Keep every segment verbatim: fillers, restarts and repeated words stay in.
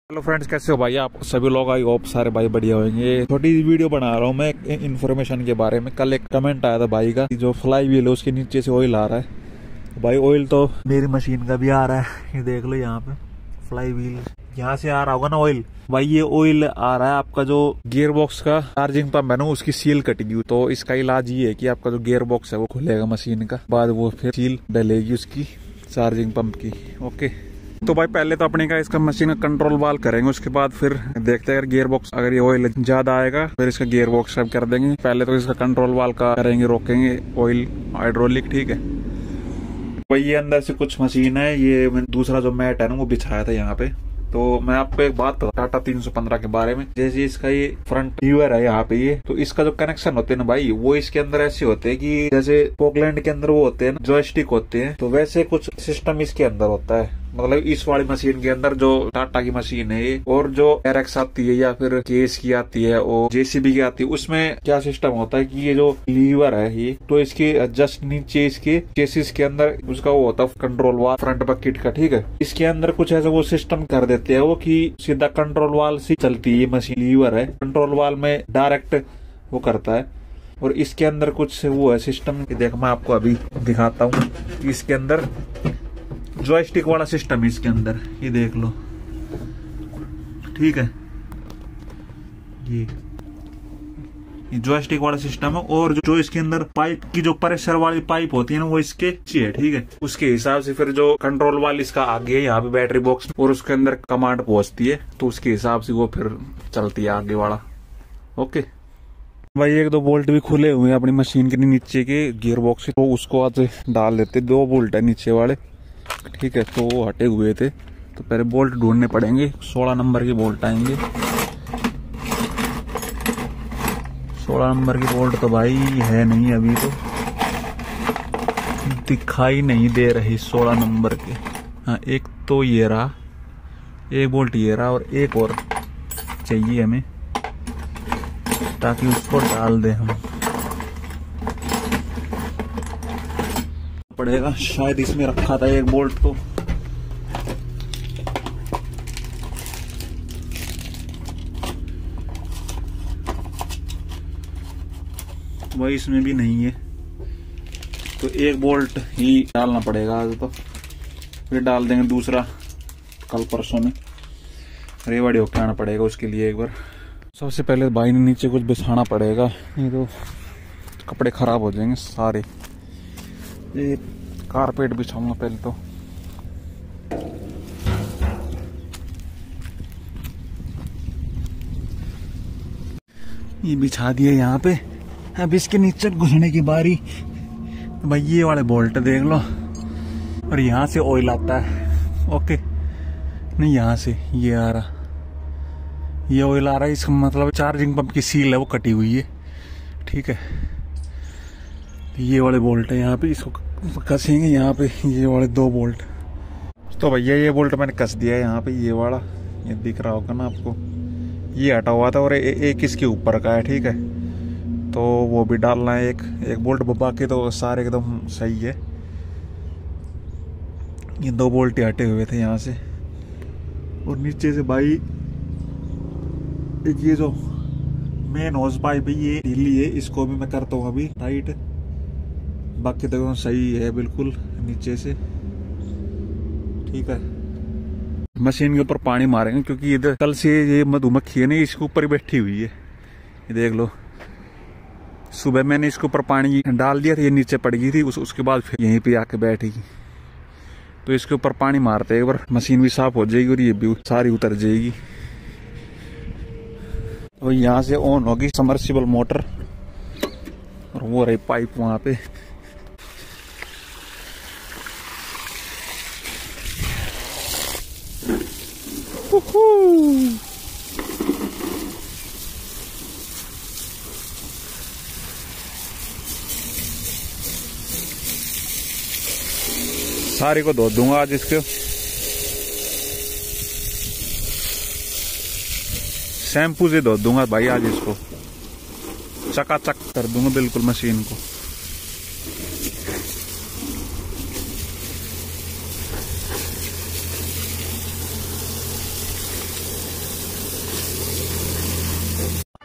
Hello friends, कैसे हो भाई आप सभी लोग? आई होप सारे भाई बढ़िया होंगे। छोटी वीडियो बना रहा हूँ मैं इन्फॉर्मेशन के बारे में। कल एक कमेंट आया था भाई का, जो फ्लाई व्हील है उसके नीचे से ऑयल आ रहा है। भाई ऑयल तो मेरी मशीन का भी आ रहा है, ये देख लो यहाँ पे फ्लाई व्हील यहाँ से आ रहा होगा ना ऑयल। भाई ये ऑयल आ रहा है आपका जो गियर बॉक्स का चार्जिंग पंप है ना, उसकी सील कटी हुई। तो इसका इलाज ये है कि आपका जो गियर बॉक्स है वो खुलेगा मशीन का, बाद वो फिर सील डलेगी उसकी चार्जिंग पंप की। ओके, तो भाई पहले तो अपने का इसका मशीन का कंट्रोल वाल करेंगे, उसके बाद फिर देखते हैं अगर गियर बॉक्स अगर ये ऑयल ज्यादा आएगा फिर इसका गियर बॉक्स सब कर देंगे। पहले तो इसका कंट्रोल वाल का करेंगे, रोकेंगे ऑयल हाइड्रोलिक। ठीक है भाई, ये अंदर से कुछ मशीन है। ये दूसरा जो मैट है ना वो बिछाया था यहाँ पे। तो मैं आपको एक बात बता टाटा तीन सौ पंद्रह के बारे में। जैसे इसका ये फ्रंट लीवर है यहाँ पे, ये तो इसका जो कनेक्शन होते हैं ना भाई, वो इसके अंदर ऐसे होते हैं कि जैसे पोकलैंड के अंदर वो होते हैं ना जॉयस्टिक होते हैं, तो वैसे कुछ सिस्टम इसके अंदर होता है। मतलब इस वाली मशीन के अंदर जो टाटा की मशीन है ये, और जो एरक्स आती है या फिर केस की आती है और जेसीबी की आती है, उसमें क्या सिस्टम होता है कि ये जो लीवर है ये, तो इसके जस्ट नीचे इसके चेसिस के अंदर उसका वो होता है कंट्रोल वाल फ्रंट बकेट का। ठीक है, इसके अंदर कुछ ऐसा वो सिस्टम कर देते हैं वो कि सीधा कंट्रोल वाल से चलती है ये मशीन। लीवर है कंट्रोल वाल में डायरेक्ट वो करता है, और इसके अंदर कुछ वो है सिस्टम। देख मैं आपको अभी दिखाता हूँ। इसके अंदर जॉयस्टिक वाला सिस्टम है इसके अंदर, ये देख लो। ठीक है, ये ये जॉयस्टिक वाला सिस्टम है। और जो, जो इसके अंदर पाइप की जो प्रेशर वाली पाइप होती है ना वो इसके नीचे है। ठीक है, उसके हिसाब से फिर जो कंट्रोल वाल इसका आगे है यहाँ पे बैटरी बॉक्स, और उसके अंदर कमांड पहुंचती है, तो उसके हिसाब से वो फिर चलती है आगे वाला। ओके भाई, एक दो बोल्ट भी खुले हुए हैं अपनी मशीन के नीचे के गियर बॉक्स से, तो उसको आज डाल देते। दो बोल्ट है नीचे वाले। ठीक है, तो वो हटे हुए थे, तो पहले बोल्ट ढूंढने पड़ेंगे। सोलह नंबर के बोल्ट आएंगे। सोलह नंबर की बोल्ट तो भाई है नहीं, अभी तो दिखाई नहीं दे रही सोलह नंबर के। हाँ, एक तो ये रहा, एक बोल्ट ये रहा, और एक और चाहिए हमें ताकि उसको डाल दे हम। पड़ेगा शायद इसमें रखा था एक बोल्ट, तो वही इसमें भी नहीं है, तो एक बोल्ट ही डालना पड़ेगा आज। तो फिर डाल देंगे दूसरा कल परसों में। रेवाड़ी होके आना पड़ेगा उसके लिए एक बार। सबसे पहले भाई ने नीचे कुछ बिछाना पड़ेगा, नहीं तो कपड़े खराब हो जाएंगे सारे। ये कारपेट बिछाऊंगा पहले तो। ये बिछा दिए यहाँ पे। अब इसके नीचे घुसने की बारी। भाई ये वाले बोल्ट देख लो, और यहाँ से ऑयल आता है। ओके, नहीं यहाँ से ये आ रहा, ये ऑयल आ रहा है। इसका मतलब चार्जिंग पंप की सील है वो कटी हुई है। ठीक है, ये वाले बोल्ट है यहाँ पे, इसको कसेंगे यहाँ पे। ये वाले दो बोल्ट, तो भैया ये बोल्ट मैंने कस दिया है यहाँ पे। ये वाला ये दिख रहा होगा ना आपको, ये हटा हुआ था, और ए, एक इसके ऊपर का है। ठीक है, तो वो भी डालना है एक एक बोल्ट। बाकी तो सारे एकदम सही है। ये दो बोल्ट हटे हुए थे यहाँ से, और नीचे से भाई एक ये जो मेन होज पाइप है ये ढीली है, इसको भी मैं करता हूँ अभी टाइट। बाकी तो सही है बिल्कुल नीचे से। ठीक है, मशीन के ऊपर पानी मारेंगे क्योंकि इधर कल से ये मधुमक्खी है ना इसके ऊपर ही बैठी हुई है। ये देख लो, सुबह मैंने इसके ऊपर पानी डाल दिया था, ये नीचे पड़ गई थी, उस, उसके बाद फिर यहीं पे आके बैठेगी। तो इसके ऊपर पानी मारते एक बार, मशीन भी साफ हो जाएगी और ये भी सारी उतर जाएगी। तो यहाँ से ऑन होगी सबमर्सिबल मोटर, और वो रही पाइप वहां पे। सारी को धो दूंगा आज इसके। शैम्पू से धो दूंगा भाई आज इसको, चकाचक कर दूंगा बिल्कुल मशीन को।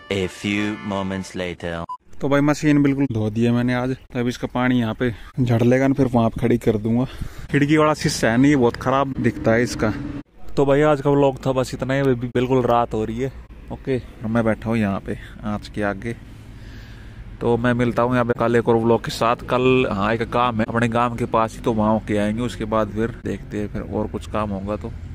A few moments later. तो भाई मशीन बिल्कुल धो दी है मैंने आज। तो अब इसका पानी यहाँ पे झड़ लेगा ना, फिर वहां पे खड़ी कर दूंगा। खिड़की वाला शीशा है नहीं, बहुत खराब दिखता है इसका। तो भाई आज का व्लॉग था बस इतना ही। बिल्कुल रात हो रही है। ओके, मैं बैठा हूँ यहाँ पे आँच के आगे। तो मैं मिलता हूँ यहाँ पे कल एक और व्लॉग के साथ। कल हाँ एक काम है अपने गांव के पास ही, तो वहाँ के आएंगे। उसके बाद फिर देखते हैं, फिर और कुछ काम होगा तो